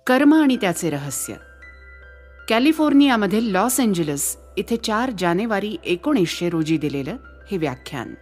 कर्म आणि त्याचे रहस्य. कॅलिफोर्नियामध्ये लॉस एंजलस इथे 4 जानेवारी 1900 रोजी दिलेलं हे व्याख्यान.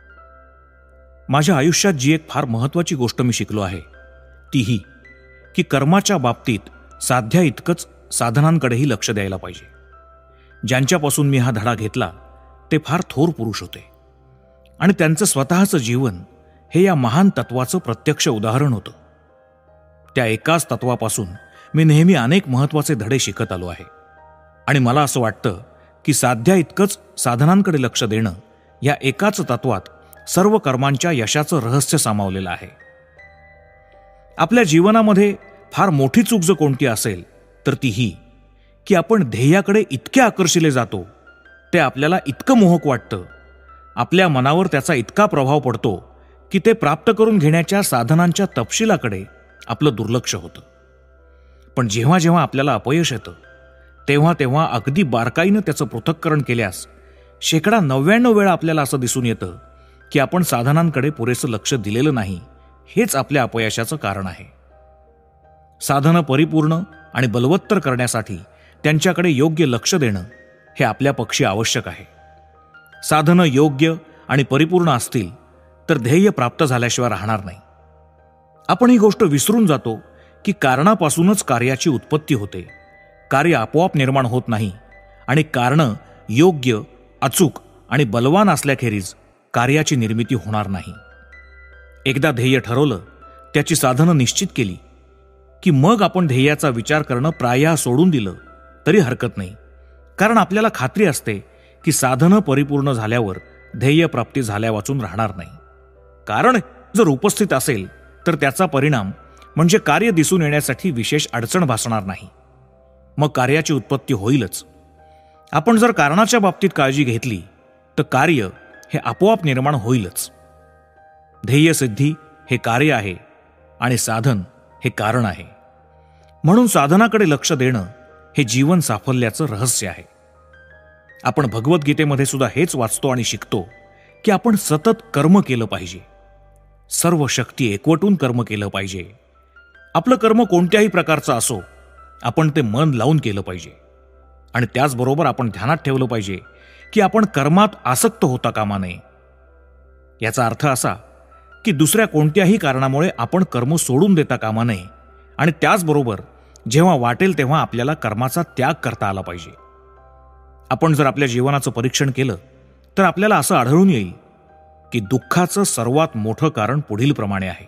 माझ्या आयुष्यात जी एक फार महत्त्वाची गोष्ट मी शिकलो आहे ती ही की कर्माच्या बाबतीत साध्या इतकंच साधनांकडेही लक्ष द्यायला पाहिजे. ज्यांच्यापासून मी हा धडा घेतला ते फार थोर पुरुष होते आणि त्यांचं स्वतःचं जीवन हे या महान तत्वाचं प्रत्यक्ष उदाहरण होतं. त्या एकाच तत्वापासून मी नेहमी अनेक महत्त्वाचे धडे शिकत आलो आहे आणि मला असं वाटतं की साध्या इतकंच साधनांकडे लक्ष देणं या एकाच तत्वात सर्व कर्मांच्या यशाचं रहस्य सामावलेलं आहे. आपल्या जीवनामध्ये फार मोठी चूक जर कोणती असेल तर ती ही की आपण ध्येयाकडे इतके आकर्षिले जातो, ते आपल्याला इतकं मोहक वाटतं, आपल्या मनावर त्याचा इतका प्रभाव पडतो की ते प्राप्त करून घेण्याच्या साधनांच्या तपशिलाकडे आपलं दुर्लक्ष होतं. पण जेव्हा जेव्हा आपल्याला अपयश येतं तेव्हा तेव्हा अगदी बारकाईनं त्याचं पृथक्करण केल्यास 99% वेळा आपल्याला असं दिसून येतं की आपण साधनांकडे पुरेसं लक्ष दिलेलं नाही. हेच आपल्या अपयशाचं कारण आहे. साधनं परिपूर्ण आणि बलवत्तर करण्यासाठी त्यांच्याकडे योग्य लक्ष देणं हे आपल्या पक्षी आवश्यक आहे. साधनं योग्य आणि परिपूर्ण असतील तर ध्येय प्राप्त झाल्याशिवाय राहणार नाही. आपण ही गोष्ट विसरून जातो की कारणापासूनच कार्याची उत्पत्ती होते. कार्य आपोआप निर्माण होत नाही आणि कारणं योग्य, अचूक आणि बलवान असल्याखेरीज कार्याची निर्मिती होणार नाही. एकदा ध्येय ठरवलं, त्याची साधनं निश्चित केली की मग आपण ध्येयाचा विचार करणं प्रायः सोडून दिलं तरी हरकत नाही. कारण आपल्याला खात्री असते की साधनं परिपूर्ण झाल्यावर ध्येय प्राप्ती झाल्या वाचून राहणार नाही. कारण जर उपस्थित असेल तर त्याचा परिणाम म्हणजे कार्य दिसून येण्यासाठी विशेष अडचण भासणार नाही. मग कार्याची उत्पत्ती होईलच. आपण जर कारणाच्या बाबतीत काळजी घेतली तर कार्य हे आपोआप निर्माण होईलच. ध्येयसिद्धी हे कार्य आहे आणि साधन हे कारण आहे. म्हणून साधनाकडे लक्ष देणं हे जीवन साफल्याचं रहस्य आहे. आपण भगवद्गीतेमध्ये सुद्धा हेच वाचतो आणि शिकतो की आपण सतत कर्म केलं पाहिजे. सर्व शक्ती एकवटून कर्म केलं पाहिजे. आपलं कर्म कोणत्याही प्रकारचं असो, आपण ते मन लावून केलं पाहिजे. आणि त्याचबरोबर आपण ध्यानात ठेवलं पाहिजे की आपण कर्मात आसक्त होता कामा नये. याचा अर्थ असा की दुसऱ्या कोणत्याही कारणामुळे आपण कर्म सोडून देता कामा नये आणि त्याचबरोबर जेव्हा वाटेल तेव्हा आपल्याला कर्माचा त्याग करता आला पाहिजे. आपण जर आपल्या जीवनाचं परीक्षण केलं तर आपल्याला असं आढळून येईल की दुःखाचं सर्वात मोठं कारण पुढील प्रमाणे आहे.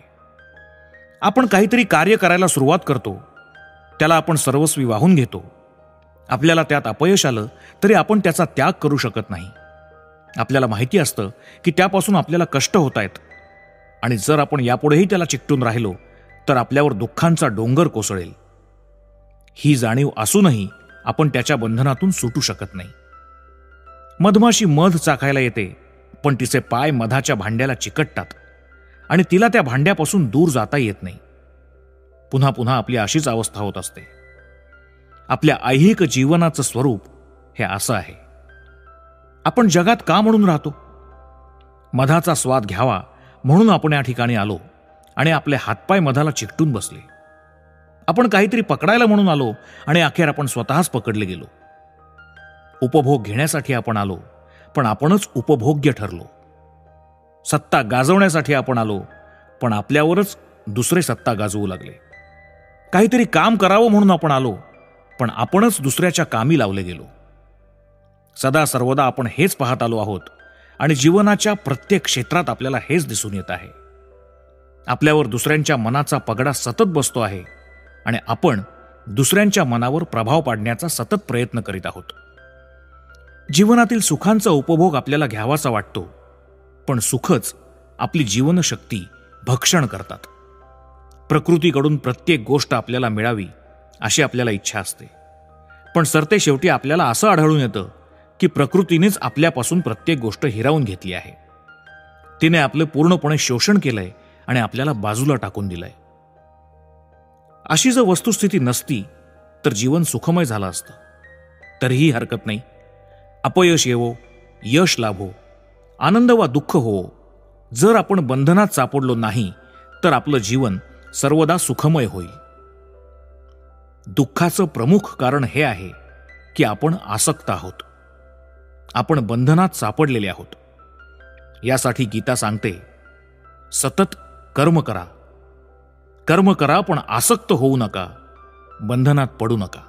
आपण काहीतरी कार्य करायला सुरुवात करतो, त्याला आपण सर्वस्वी वाहून घेतो. आपल्याला त्यात अपयश आलं तरी आपण त्याचा त्याग करू शकत नाही. आपल्याला माहिती असतं की त्यापासून आपल्याला कष्ट होत आहेत आणि जर आपण यापुढेही त्याला चिकटून राहिलो तर आपल्यावर दुःखांचा डोंगर कोसळेल. ही जाणीव असूनही आपण त्याच्या बंधनातून सुटू शकत नाही. मधमाशी मध चाखायला येते पण तिचे पाय मधाच्या भांड्याला चिकटतात आणि तिला त्या भांड्यापासून दूर जाता येत नाही. पुन्हा पुन्हा आपली अशीच अवस्था होत असते. आपल्या ऐहिक जीवनाचं स्वरूप हे असं आहे. आपण जगात का म्हणून राहतो? मधाचा स्वाद घ्यावा म्हणून आपण या ठिकाणी आलो आणि आपले हातपाय मधाला चिकटून बसले. आपण काहीतरी पकडायला म्हणून आलो आणि अखेर आपण स्वतःच पकडले गेलो. उपभोग घेण्यासाठी आपण आलो पण आपणच उपभोग्य ठरलो. सत्ता गाजवण्यासाठी आपण आलो पण आपल्यावरच दुसरे सत्ता गाजवू लागले. काहीतरी काम करावं म्हणून आपण आलो पण आपणच दुसऱ्याच्या कामी लावले गेलो. सदा सर्वदा आपण हेच पाहत आलो आहोत आणि जीवनाच्या प्रत्येक क्षेत्रात आपल्याला हेच दिसून येत आहे. आपल्यावर दुसऱ्यांच्या मनाचा पगडा सतत बसतो आहे आणि आपण दुसऱ्यांच्या मनावर प्रभाव पाडण्याचा सतत प्रयत्न करीत आहोत. जीवनातील सुखांचा उपभोग आपल्याला घ्यावासा वाटतो पण सुखच आपली जीवनशक्ती भक्षण करतात. प्रकृतीकडून प्रत्येक गोष्ट आपल्याला मिळावी अशी आपल्याला इच्छा असते पण सरते शेवटी आपल्याला असं आढळून येतं की प्रकृतीनेच आपल्यापासून प्रत्येक गोष्ट हिरावून घेतली आहे. तिने आपलं पूर्णपणे शोषण केलंय आणि आपल्याला बाजूला टाकून दिलंय. अशी जर वस्तुस्थिती नसती तर जीवन सुखमय झालं असतं. तरीही हरकत नाही. अपयश येवो, यश लाभो, आनंद वा दुःख होवो, जर आपण बंधनात सापडलो नाही तर आपलं जीवन सर्वदा सुखमय होईल. दुःखाचं प्रमुख कारण हे आहे की आपण आसक्त आहोत. आपण बंधनात सापडलेले आहोत. यासाठी गीता सांगते, सतत कर्म करा. कर्म करा, पण आसक्त होऊ नका, बंधनात पडू नका.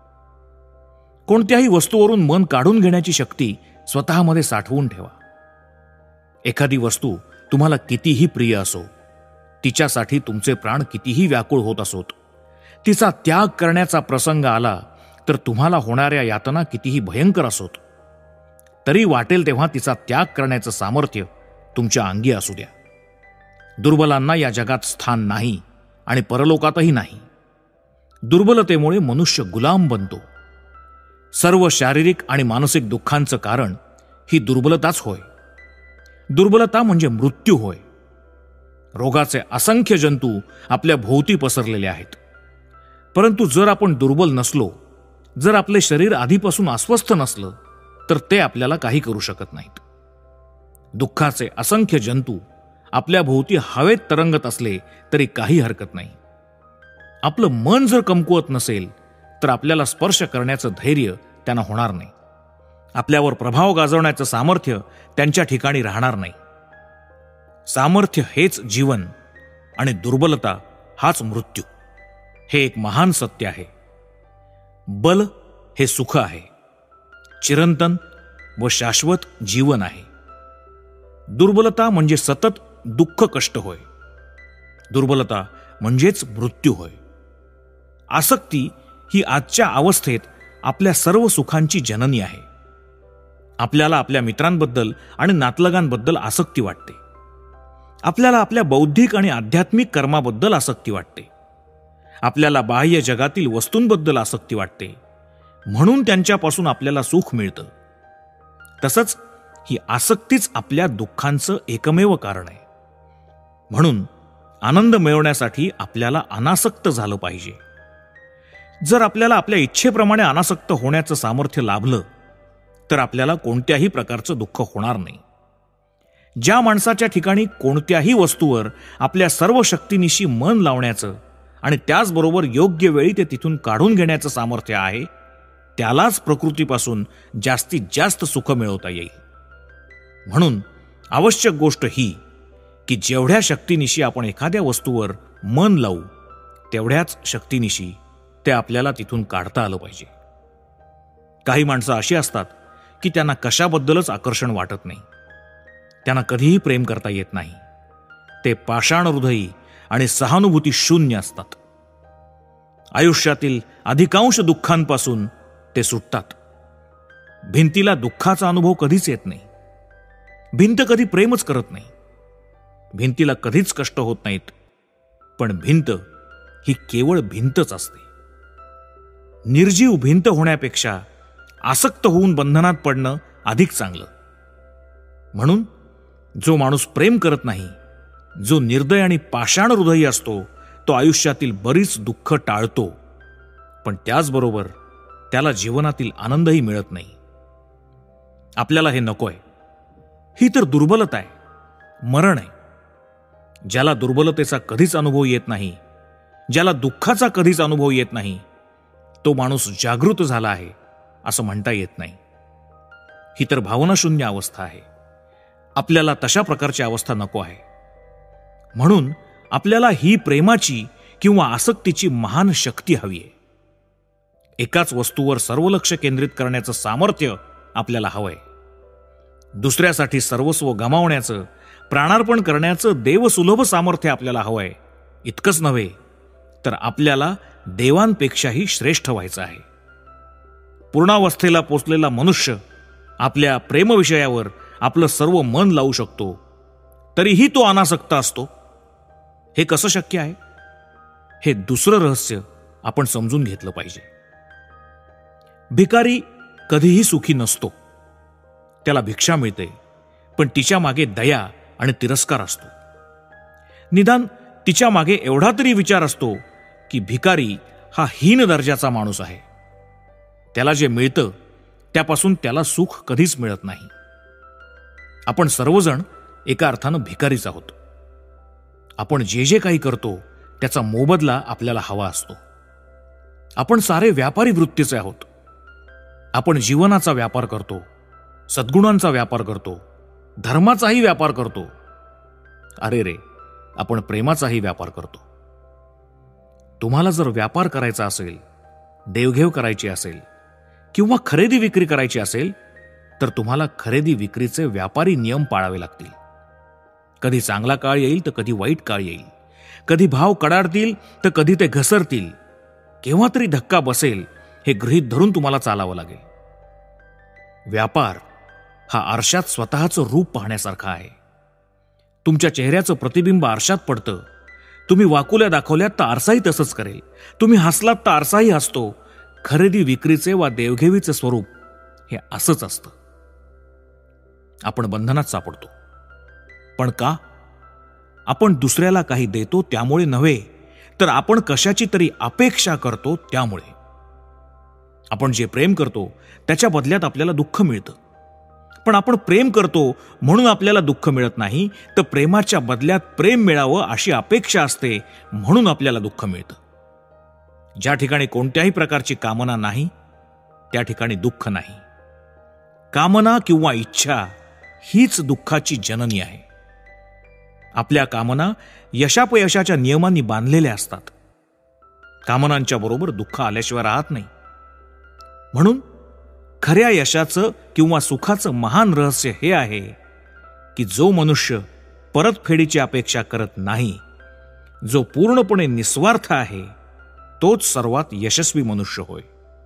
कोणत्याही वस्तूवरून मन काढून घेण्याची शक्ती स्वतःमध्ये साठवून ठेवा. एखादी वस्तू तुम्हाला कितीही प्रिय असो, तिच्यासाठी तुमचे प्राण कितीही व्याकुळ होत असोत, तिचा त्याग करण्याचा प्रसंग आला तर तुम्हाला होणाऱ्या यातना कितीही भयंकर असोत, तरी वाटेल तेव्हा तिचा त्याग करण्याचं सामर्थ्य तुमच्या अंगी असू द्या. दुर्बलांना या जगात स्थान नाही आणि परलोकातही नाही. दुर्बलतेमुळे मनुष्य गुलाम बनतो. सर्व शारीरिक आणि मानसिक दुःखांचं कारण ही दुर्बलताच होय. दुर्बलता म्हणजे मृत्यू होय. रोगाचे असंख्य जंतू आपल्या भोवती पसरलेले आहेत. परंतु जर आपण दुर्बल नसलो, जर आपले शरीर आधीपासून अस्वस्थ नसलं, तर ते आपल्याला काही करू शकत नाहीत. दुःखाचे असंख्य जंतू आपल्या भोवती हवेत तरंगत असले तरी काही हरकत नाही. आपलं मन जर कमकुवत नसेल तर आपल्याला स्पर्श करण्याचं धैर्य त्यांना होणार नाही. आपल्यावर प्रभाव गाजवण्याचं सामर्थ्य त्यांच्या ठिकाणी राहणार नाही. सामर्थ्य हेच जीवन आणि दुर्बलता हाच मृत्यू. हे एक महान सत्य आहे. बल हे सुख आहे, चिरंतन व शाश्वत जीवन आहे. दुर्बलता म्हणजे सतत दुःख कष्ट होय. दुर्बलता म्हणजेच मृत्यू होय. आसक्ती ही आजच्या अवस्थेत आपल्या सर्व सुखांची जननी आहे. आपल्याला आपल्या मित्रांबद्दल आणि नातलगांबद्दल आसक्ती वाटते. आपल्याला आपल्या बौद्धिक आणि आध्यात्मिक कर्माबद्दल आसक्ती वाटते. आपल्याला बाह्य जगातील वस्तूंबद्दल आसक्ती वाटते, म्हणून त्यांच्यापासून आपल्याला सुख मिळतं. तसंच ही आसक्तीच आपल्या दुःखांचं एकमेव कारण आहे. म्हणून आनंद मिळवण्यासाठी आपल्याला अनासक्त झालं पाहिजे. जर आपल्याला आपल्या इच्छेप्रमाणे अनासक्त होण्याचं सामर्थ्य लाभलं तर आपल्याला कोणत्याही प्रकारचं दुःख होणार नाही. ज्या माणसाच्या ठिकाणी कोणत्याही वस्तूवर आपल्या सर्व शक्तीनिशी मन लावण्याचं आणि त्याचबरोबर योग्य वेळी ते तिथून काढून घेण्याचं सामर्थ्य आहे, त्यालाच प्रकृतीपासून जास्तीत जास्त सुख मिळवता येईल. म्हणून आवश्यक गोष्ट ही की जेवढ्या शक्तीनिशी आपण एखाद्या वस्तूवर मन लावू, तेवढ्याच शक्तीनिशी ते आपल्याला तिथून काढता आलं पाहिजे. काही माणसं अशी असतात की त्यांना कशाबद्दलच आकर्षण वाटत नाही. त्यांना कधीही प्रेम करता येत नाही. ते पाषाण हृदयी आणि सहानुभूती शून्य असतात. आयुष्यातील अधिकांश दुःखांपासून ते सुटतात. भिंतीला दुःखाचा अनुभव कधीच येत नाही. भिंत कधी प्रेमच करत नाही. भिंतीला कधीच कष्ट होत नाहीत. पण भिंत ही केवळ भिंतच असते. निर्जीव भिंत होण्यापेक्षा आसक्त होऊन बंधनात पडणं अधिक चांगलं. म्हणून जो माणूस प्रेम करत नाही, जो निर्दय आणि पाषाण हृदयी असतो, तो आयुष्यातील बरीच दुःख टाळतो. पण त्याचबरोबर त्याला जीवनातील आनंदही मिळत नाही. आपल्याला हे नकोय. ही तर दुर्बलता आहे, मरण आहे. ज्याला दुर्बलतेचा कधीच अनुभव येत नाही, ज्याला दुःखाचा कधीच अनुभव येत नाही, तो माणूस जागृत झाला आहे असं म्हणता येत नाही. ही तर भावनाशून्य अवस्था आहे. आपल्याला तशा प्रकारची अवस्था नको आहे. म्हणून आपल्याला ही प्रेमाची किंवा आसक्तीची महान शक्ती हवी आहे. एकाच वस्तूवर सर्व लक्ष केंद्रित करण्याचं सामर्थ्य आपल्याला हवंय. दुसऱ्यासाठी सर्वस्व गमावण्याचं, प्राणार्पण करण्याचं देवसुलभ सामर्थ्य आपल्याला हवंय. इतकंच नव्हे तर आपल्याला देवांपेक्षाही श्रेष्ठ व्हायचं आहे. पूर्णावस्थेला पोचलेला मनुष्य आपल्या प्रेमविषयावर आपलं सर्व मन लावू शकतो, तरीही तो अनासक्त असतो. हे कसं शक्य आहे? हे दुसरं रहस्य आपण समजून घेतलं पाहिजे. भिकारी कधीही सुखी नसतो. त्याला भिक्षा मिळते, पण तिच्या मागे दया आणि तिरस्कार असतो. निदान तिच्या मागे एवढा तरी विचार असतो की भिकारी हा हीन दर्जाचा माणूस आहे. त्याला जे मिळतं त्यापासून त्याला सुख कधीच मिळत नाही. आपण सर्वजण एका अर्थानं भिकारीच आहोत. आपण जे जे काही करतो त्याचा मोबदला आपल्याला हवा असतो. आपण सारे व्यापारी वृत्तीचे आहोत. आपण जीवनाचा व्यापार करतो, सद्गुणांचा व्यापार करतो, धर्माचाही व्यापार करतो. अरे रे, आपण प्रेमाचाही व्यापार करतो. तुम्हाला जर व्यापार करायचा असेल, देवघेव करायची असेल किंवा खरेदी विक्री करायची असेल तर तुम्हाला खरेदी विक्रीचे व्यापारी नियम पाळावे लागतील. कधी चांगला काळ येईल तर कधी वाईट काळ येईल. कधी भाव कडाडतील तर कधी ते घसरतील. केव्हा तरी धक्का बसेल हे गृहीत धरून तुम्हाला चालावं लागेल. व्यापार हा आरशात स्वतःचं रूप पाहण्यासारखा आहे. तुमच्या चेहऱ्याचं प्रतिबिंब आरशात पडतं. तुम्ही वाकुल्या दाखवल्यात तर आरसाही तसंच करेल. तुम्ही हसलात तर आरसाही हसतो. खरेदी विक्रीचे वा देवघेवीचे स्वरूप हे असंच असतं. आपण बंधनात सापडतो. पण का? आपण दुसऱ्याला काही देतो त्यामुळे नव्हे, तर आपण कशाची तरी अपेक्षा करतो त्यामुळे. आपण जे प्रेम करतो त्याच्या बदल्यात आपल्याला दुःख मिळतं. पण आपण प्रेम करतो म्हणून आपल्याला दुःख मिळत नाही, तर प्रेमाच्या बदल्यात प्रेम मिळावं अशी अपेक्षा असते म्हणून आपल्याला दुःख मिळतं. ज्या ठिकाणी कोणत्याही प्रकारची कामना नाही त्या ठिकाणी दुःख नाही. कामना किंवा इच्छा हीच दुःखाची जननी आहे. आपल्या कामना यशापयशाच्या नियमांनी बांधलेल्या असतात. कामनांच्या बरोबर दुःख आल्याशिवाय राहत नाही. म्हणून खऱ्या यशाचं किंवा सुखाचं महान रहस्य हे आहे की जो मनुष्य परतफेडीची अपेक्षा करत नाही, जो पूर्णपणे निस्वार्थ आहे, तोच सर्वात यशस्वी मनुष्य होय.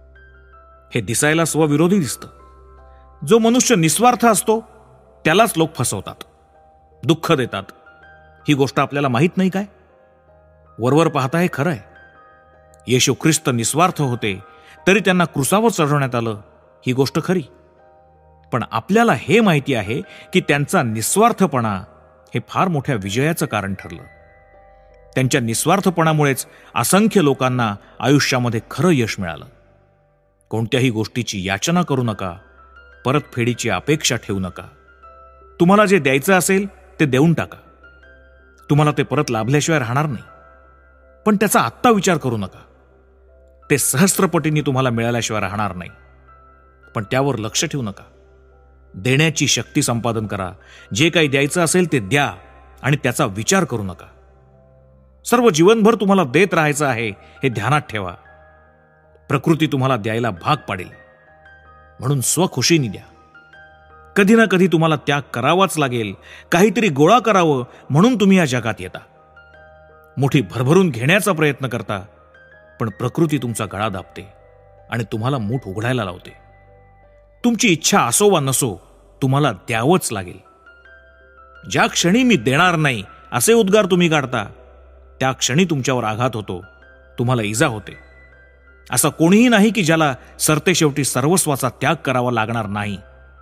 हे दिसायला स्वविरोधी दिसतं. जो मनुष्य निस्वार्थ असतो त्यालाच लोक फसवतात, दुःख देतात. ही गोष्ट आपल्याला माहीत नाही काय? वरवर पाहता हे खरं आहे. येशू ख्रिस्त निस्वार्थ होते तरी त्यांना क्रुसावर चढवण्यात आलं, ही गोष्ट खरी. पण आपल्याला हे माहिती आहे की त्यांचा निस्वार्थपणा हे फार मोठ्या विजयाचं कारण ठरलं. त्यांच्या निस्वार्थपणामुळेच असंख्य लोकांना आयुष्यामध्ये खरं यश मिळालं. कोणत्याही गोष्टीची याचना करू नका, परतफेडीची अपेक्षा ठेवू नका. तुम्हाला जे द्यायचं असेल ते देऊन टाका. तुम्हाला ते परत लाभल्याशिवाय राहणार नाही. पण त्याचा आत्ता विचार करू नका. ते सहस्त्रपटींनी तुम्हाला मिळाल्याशिवाय राहणार नाही. पण त्यावर लक्ष ठेवू नका. देण्याची शक्ती संपादन करा. जे काही द्यायचं असेल ते द्या आणि त्याचा विचार करू नका. सर्व जीवनभर तुम्हाला देत राहायचं आहे हे ध्यानात ठेवा. प्रकृती तुम्हाला द्यायला भाग पाडेल, म्हणून स्वखुशीने द्या. कधी ना कधी तुम्हाला त्याग करावाच लागेल. काहीतरी गोळा करावं म्हणून तुम्ही या जगात येता. मुठी भरभरून घेण्याचा प्रयत्न करता, पण प्रकृती तुमचा गळा दाबते आणि तुम्हाला मूठ उघडायला लावते. तुमची इच्छा असो वा नसो, तुम्हाला द्यावंच लागेल. ज्या क्षणी मी देणार नाही असे उद्गार तुम्ही काढता, त्या क्षणी तुमच्यावर आघात होतो, तुम्हाला इजा होते. असं कोणीही नाही की ज्याला सरतेशेवटी सर्वस्वाचा त्याग करावा लागणार नाही.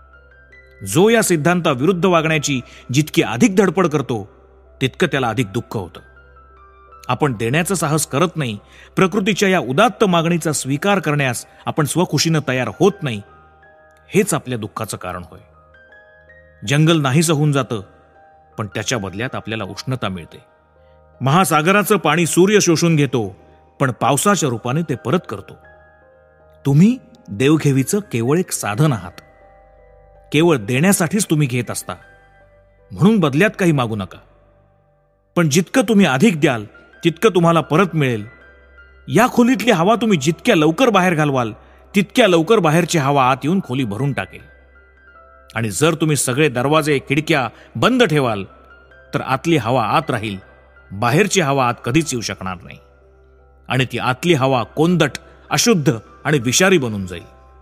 जो या सिद्धांताविरुद्ध वागण्याची जितकी अधिक धडपड करतो तितकं त्याला अधिक दुःख होतं. आपण देण्याचं साहस करत नाही. प्रकृतीच्या या उदात्त मागणीचा स्वीकार करण्यास आपण स्वखुशीनं तयार होत नाही. हेच आपल्या दुःखाचं कारण होय. जंगल नाहीसं होऊन जातं, पण त्याच्या बदल्यात आपल्याला उष्णता मिळते. महासागराचं पाणी सूर्य शोषून घेतो, पण पावसाच्या रूपाने ते परत करतो. तुम्ही देवघेवीचं केवळ एक साधन आहात. केवळ देण्यासाठीच तुम्ही घेत असता, म्हणून बदल्यात काही मागू नका. पण जितकं तुम्ही अधिक द्याल तितकं तुम्हाला परत मिळेल. या खोलीतली हवा तुम्ही जितक्या लवकर बाहेर घालवाल तितक्या लवकर बाहेरची हवा आत येऊन खोली भरून टाकेल. आणि जर तुम्ही सगळे दरवाजे खिडक्या बंद ठेवाल तर आतली हवा आत राहील, बाहेरची हवा आत कधीच येऊ शकणार नाही. आणि ती आतली हवा कोंदट, अशुद्ध आणि विषारी बनून जाईल.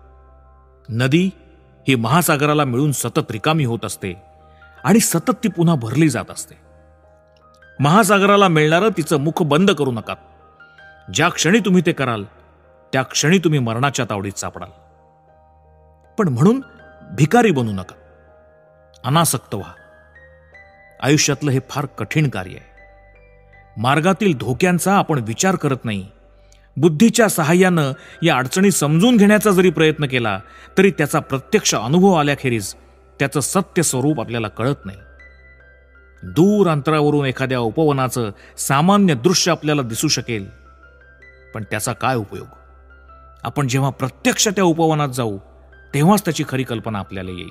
नदी ही महासागराला मिळून सतत रिकामी होत असते आणि सतत ती पुन्हा भरली जात असते. महासागराला मिळणारं तिचं मुख बंद करू नका. ज्या क्षणी तुम्ही ते कराल त्या क्षणी तुम्ही मरणाच्या तावडीत सापडाल. पण म्हणून भिकारी बनू नका, अनासक्त व्हा. आयुष्यातलं हे फार कठीण कार्य आहे. मार्गातील धोक्यांचा आपण विचार करत नाही. बुद्धीच्या सहाय्यानं या अडचणी समजून घेण्याचा जरी प्रयत्न केला तरी त्याचा प्रत्यक्ष अनुभव आल्याखेरीज त्याचं सत्य स्वरूप आपल्याला कळत नाही. दूर अंतरावरून एखाद्या उपवनाचं सामान्य दृश्य आपल्याला दिसू शकेल, पण त्याचा काय उपयोग? आपण जेव्हा प्रत्यक्ष त्या उपवनात जाऊ तेव्हाच त्याची खरी कल्पना आपल्याला येईल.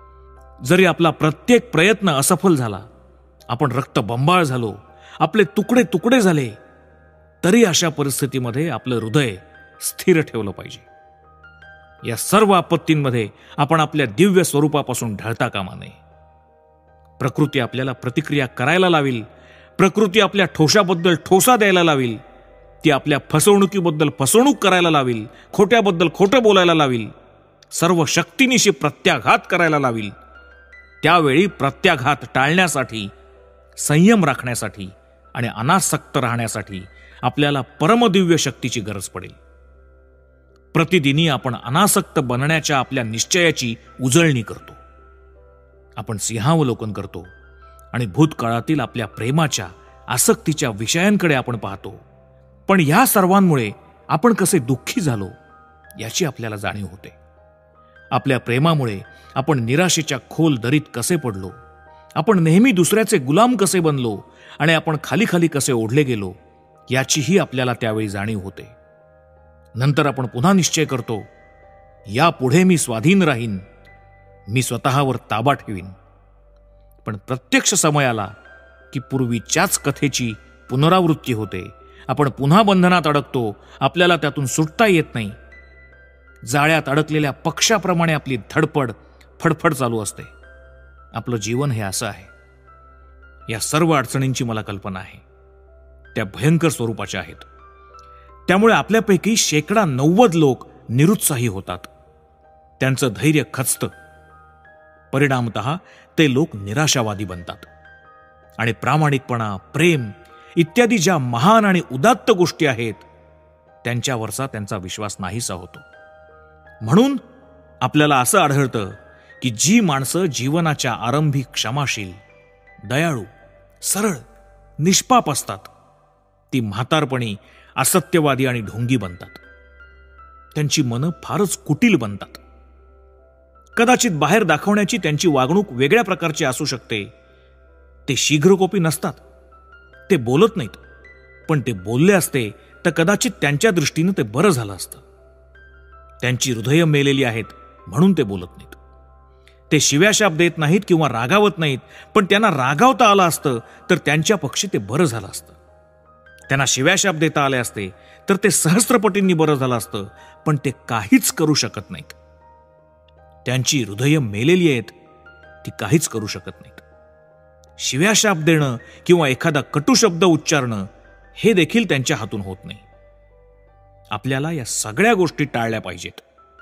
जरी आपला प्रत्येक प्रयत्न असफल झाला, आपण रक्तबंबाळ झालो, आपले तुकडे तुकडे झाले, तरी अशा परिस्थितीमध्ये आपलं हृदय स्थिर ठेवलं पाहिजे. या सर्व आपत्तींमध्ये आपण आपल्या दिव्य स्वरूपापासून ढळता कामा नये. प्रकृती आपल्याला प्रतिक्रिया करायला लावील, प्रकृती आपल्या ठोशाबद्दल ठोसा द्यायला लावील, ती आपल्या फसवणुकीबद्दल फसवणूक करायला लावील, खोट्याबद्दल खोटं बोलायला लावील, सर्व शक्तीनिशी प्रत्याघात करायला लावील. त्यावेळी प्रत्याघात टाळण्यासाठी, संयम राखण्यासाठी आणि अनासक्त राहण्यासाठी आपल्याला परमदिव्य शक्तीची गरज पडेल. प्रतिदिनी आपण अनासक्त बनण्याच्या आपल्या निश्चयाची उजळणी करतो. आपण सिंहावलोकन करतो आणि भूतकाळातील आपल्या प्रेमाच्या आसक्तीच्या विषयांकडे आपण पाहतो. पण या सर्वांमुळे आपण कसे दुःखी झालो याची आपल्याला जाणीव होते. आपल्या प्रेमामुळे आपण निराशेच्या खोल दरीत कसे पडलो, आपण नेहमी दुसऱ्याचे गुलाम कसे बनलो आणि आपण खाली खाली कसे ओढले गेलो याचीही आपल्याला त्यावेळी जाणीव होते. नंतर आपण पुन्हा निश्चय करतो, यापुढे मी स्वाधीन राहीन, मी स्वतःवर ताबा ठेवीन. पण प्रत्यक्ष समय आला की पूर्वीच्याच कथेची पुनरावृत्ती होते. आपण पुन्हा बंधनात अडकतो, आपल्याला त्यातून सुटता येत नाही. जाळ्यात अडकलेल्या पक्षाप्रमाणे आपली धडपड फडफड चालू असते. आपलं जीवन हे असं आहे. या सर्व अडचणींची मला कल्पना आहे. त्या भयंकर स्वरूपाच्या आहेत. त्यामुळे आपल्यापैकी 90% लोक निरुत्साही होतात. त्यांचं धैर्य खचतं. परिणामतः ते लोक निराशावादी बनतात आणि प्रामाणिकपणा, प्रेम इत्यादी ज्या महान आणि उदात्त गोष्टी आहेत त्यांच्यावरचा त्यांचा विश्वास नाहीसा होतो. म्हणून आपल्याला असं आढळतं की जी माणसं जीवनाच्या आरंभी क्षमाशील, दयाळू, सरळ, निष्पाप असतात, ती म्हातारपणी असत्यवादी आणि ढोंगी बनतात. त्यांची मनं फारच कुटील बनतात. कदाचित बाहेर दाखवण्याची त्यांची वागणूक वेगळ्या प्रकारची असू शकते. ते शीघ्रकोपी नसतात, ते बोलत नाहीत. पण ते बोलले असते तर कदाचित त्यांच्या दृष्टीनं ते बरं झालं असतं. त्यांची हृदय मेलेली आहेत म्हणून ते बोलत नाहीत. ते शिव्याशाप देत नाहीत किंवा रागावत नाहीत, पण त्यांना रागावता आलं असतं तर त्यांच्या पक्षी ते बरं झालं असतं. त्यांना शिव्याशाप देता आले असते तर ते सहस्त्रपटींनी बरं झालं असतं, पण ते काहीच करू शकत नाहीत. त्यांची हृदय मेलेली आहेत, ती काहीच करू शकत नाहीत. शिव्याशाप देणं किंवा एखादा कटू शब्द उच्चारणं हे देखील त्यांच्या हातून होत नाही. आपल्याला या सगळ्या गोष्टी टाळल्या पाहिजेत.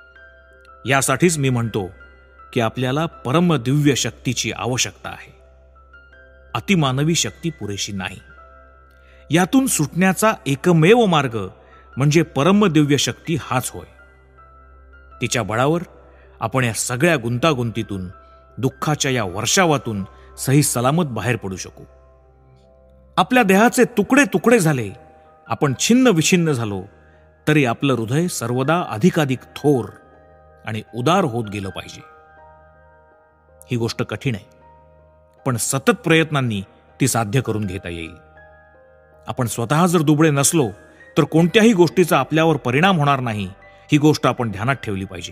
यासाठीच मी म्हणतो की आपल्याला परमदिव्य शक्तीची आवश्यकता आहे. अतिमानवी शक्ती पुरेशी नाही. यातून सुटण्याचा एकमेव मार्ग म्हणजे परमदिव्य शक्ती हाच होय. तिच्या बळावर आपण या सगळ्या गुंतागुंतीतून, दुःखाच्या या वर्षावातून सही सलामत बाहेर पडू शकू. आपल्या देहाचे तुकडे तुकडे झाले, आपण छिन्न विछिन्न झालो, तरी आपलं हृदय सर्वदा अधिकाधिक थोर आणि उदार होत गेलं पाहिजे. ही गोष्ट कठीण आहे, पण सतत प्रयत्नांनी ती साध्य करून घेता येईल. आपण स्वतः जर दुबळे नसलो तर कोणत्याही गोष्टीचा आपल्यावर परिणाम होणार नाही, ही गोष्ट आपण ध्यानात ठेवली पाहिजे.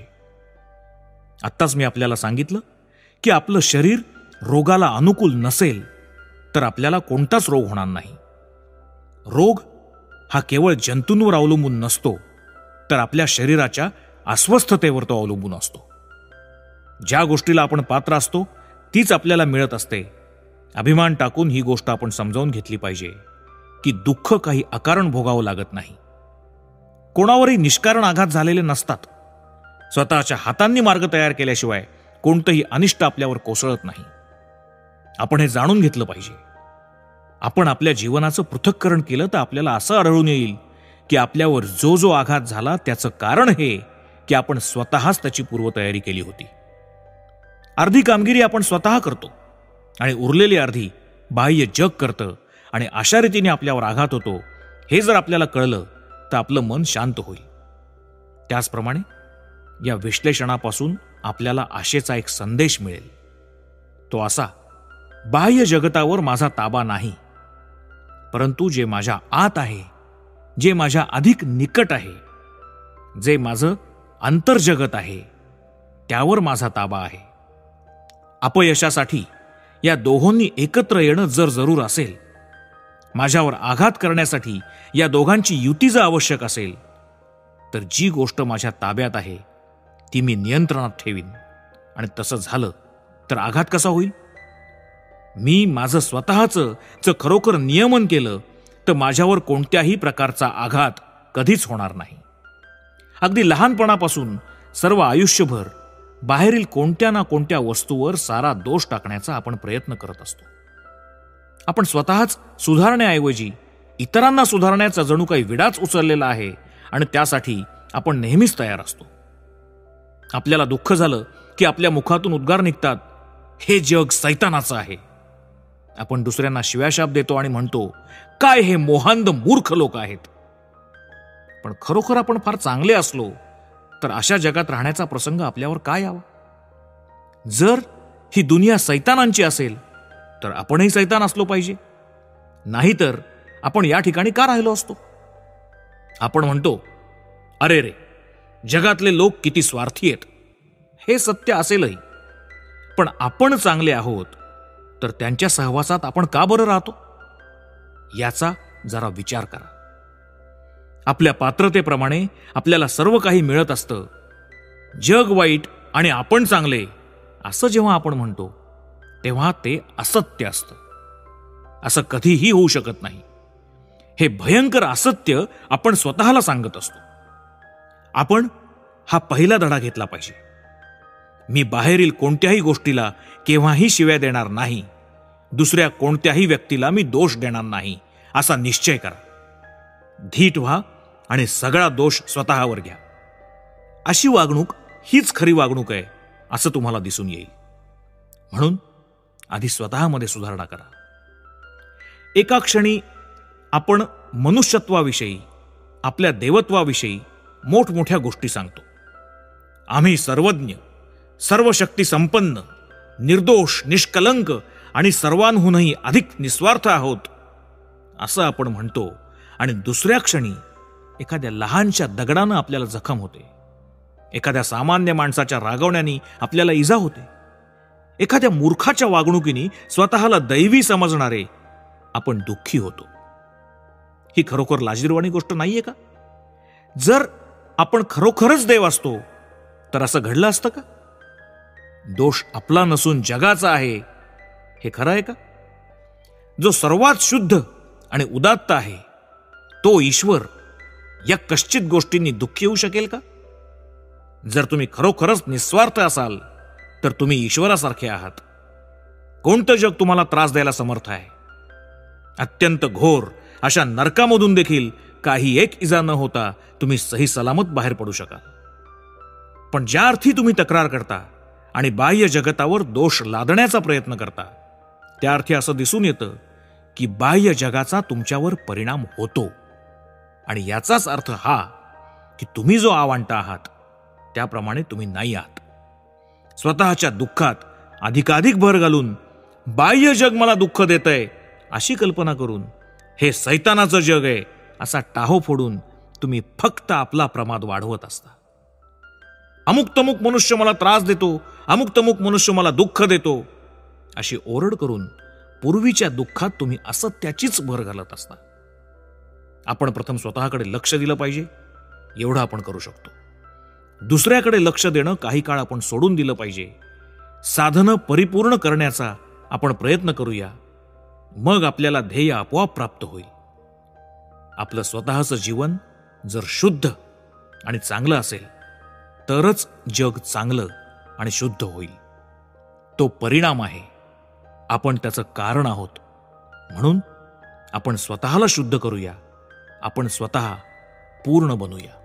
आत्ताच मी आपल्याला सांगितलं की आपलं शरीर रोगाला अनुकूल नसेल तर आपल्याला कोणताच रोग होणार नाही. रोग हा केवळ जंतूंवर अवलंबून नसतो, तर आपल्या शरीराच्या अस्वस्थतेवर तो अवलंबून असतो. ज्या गोष्टीला आपण पात्र असतो तीच आपल्याला मिळत असते. अभिमान टाकून ही गोष्ट आपण समजावून घेतली पाहिजे की दुःख काही अकारण भोगावं लागत नाही. कोणावरही निष्कारण आघात झालेले नसतात. स्वतःच्या हातांनी मार्ग तयार केल्याशिवाय कोणतंही अनिष्ट आपल्यावर कोसळत नाही. आपण हे जाणून घेतलं पाहिजे. आपण आपल्या जीवनाचं पृथक्करण केलं तर आपल्याला असं आढळून येईल की आपल्यावर जो जो आघात झाला त्याचं कारण हे की आपण स्वतःच त्याची पूर्वतयारी केली होती. अर्धी कामगिरी आपण स्वतः करतो आणि उरलेली अर्धी बाह्य जग करतं आणि अशा रीतीने आपल्यावर आघात होतो. हे जर आपल्याला कळलं तर आपलं मन शांत होईल. त्याचप्रमाणे या विश्लेषणापासून आपल्याला आशेचा एक संदेश मिळेल. तो असा, बाह्य जगतावर माझा ताबा नाही, परंतु जे माझ्या आत आहे, जे माझ्या अधिक निकट आहे, जे माझं अंतर्जगत आहे त्यावर माझा ताबा आहे. अपयशासाठी या दोहोंनी एकत्र येणं जर जरूर असेल, माझ्यावर आघात करण्यासाठी या दोघांची युती जर आवश्यक असेल, तर जी गोष्ट माझ्या ताब्यात आहे ती मी नियंत्रणात ठेवीन. आणि तसं झालं तर आघात कसा होईल? मी माझं स्वतःचं खरोखर नियमन केलं तर माझ्यावर कोणत्याही प्रकारचा आघात कधीच होणार नाही. अगदी लहानपणापासून सर्व आयुष्यभर बाहेरील कोणत्या ना कोणत्या वस्तूवर सारा दोष टाकण्याचा आपण प्रयत्न करत असतो. आपण स्वतःच सुधारण्याऐवजी इतरांना सुधारण्याचा जणू काही विडाच उचललेला आहे आणि त्यासाठी आपण नेहमीच तयार असतो. आपल्याला दुःख झालं की आपल्या मुखातून उद्गार निघतात, हे जग सैतानाचं आहे. आपण दुसऱ्यांना शिव्याशाप देतो आणि म्हणतो, काय हे मोहांध मूर्ख लोक आहेत. पण खरोखर आपण फार चांगले असलो तर अशा जगात राहण्याचा प्रसंग आपल्यावर काय यावा? जर ही दुनिया सैतानांची असेल तर आपणही सैतान असलो पाहिजे, नाहीतर आपण या ठिकाणी का राहिलो असतो? आपण म्हणतो, अरे रे, जगातले लोक किती स्वार्थी आहेत. हे सत्य असेलही, पण आपण चांगले आहोत तर त्यांच्या सहवासात आपण का बरं राहतो? याचा जरा विचार करा. आपल्या पात्रतेप्रमाणे आपल्याला सर्व काही मिळत असतं. जग वाईट आणि आपण चांगले असं जेव्हा आपण म्हणतो तेव्हा ते असत्य असतं. असं कधीही होऊ शकत नाही. हे भयंकर असत्य आपण स्वतःला सांगत असतो. आपण हा पहिला धडा घेतला पाहिजे. मी बाहेरील कोणत्याही गोष्टीला केव्हाही शिव्या देणार नाही, दुसऱ्या कोणत्याही व्यक्तीला मी दोष देणार नाही असा निश्चय करा. धीट व्हा आणि सगळा दोष स्वतःवर घ्या. अशी वागणूक हीच खरी वागणूक आहे असं तुम्हाला दिसून येईल. म्हणून आधी स्वतःमध्ये सुधारणा करा. एका क्षणी आपण मनुष्यत्वाविषयी, आपल्या देवत्वाविषयी मोठमोठ्या गोष्टी सांगतो. आम्ही सर्वज्ञ, सर्वशक्ती संपन्न, निर्दोष, निष्कलंक आणि सर्वांहूनही अधिक निस्वार्थ आहोत असं आपण म्हणतो. आणि दुसऱ्या क्षणी एखाद्या लहानशा दगडानं आपल्याला जखम होते, एखाद्या सामान्य माणसाच्या रागवण्याने आपल्याला इजा होते, एखाद्या मूर्खाच्या वागणुकीने स्वतःला दैवी समजणारे आपण दुःखी होतो. ही खरोखर लाजिरवाणी गोष्ट नाहीये का? जर आपण खरोखरच देव असतो तर असं घडलं असतं का? दोष आपला नसून जगाचा आहे हे खरं आहे का? जो सर्वात शुद्ध आणि उदात्त आहे तो ईश्वर या कश्चित गोष्टींनी दुःखी होऊ शकेल का? जर तुम्ही खरोखरच निस्वार्थ असाल तर तुम्ही ईश्वरासारखे आहात. कोणतं जग तुम्हाला त्रास द्यायला समर्थ आहे? अत्यंत घोर अशा नरकामधून देखील काही एक इजा न होता तुम्ही सही सलामत बाहेर पडू शकाल. पण ज्या अर्थी तुम्ही तक्रार करता आणि बाह्य जगतावर दोष लादण्याचा प्रयत्न करता, त्या अर्थी असं दिसून येतं की बाह्य जगाचा तुमच्यावर परिणाम होतो. आणि याचाच अर्थ हा की तुम्ही जो अवांटा आहात त्याप्रमाणे तुम्ही नाही आहात. स्वतःच्या दुःखात अधिकाधिक भर घालून बाह्य जग मला दुःख देतंय अशी कल्पना करून हे सैतानाचं जग आहे असा टाहो फोडून तुम्ही फक्त आपला प्रमाद वाढवत असता. अमुक तमुक मनुष्य मला त्रास देतो, अमुक तमुक मनुष्य मला दुःख देतो अशी ओरड करून पूर्वीच्या दुःखात तुम्ही असत्याचीच भर घालत असता. आपण प्रथम स्वतःकडे लक्ष दिलं पाहिजे, एवढं आपण करू शकतो. दुसऱ्याकडे लक्ष देणं काही काळ आपण सोडून दिलं पाहिजे. साधनं परिपूर्ण करण्याचा आपण प्रयत्न करूया. मग आपल्याला ध्येय आपोआप प्राप्त होईल. आपलं स्वतःचं जीवन जर शुद्ध आणि चांगलं असेल तरच जग चांगलं आणि शुद्ध होईल. तो परिणाम आहे, आपण त्याचं कारण आहोत. म्हणून आपण स्वतःला शुद्ध करूया, आपण स्वतः पूर्ण बनूया.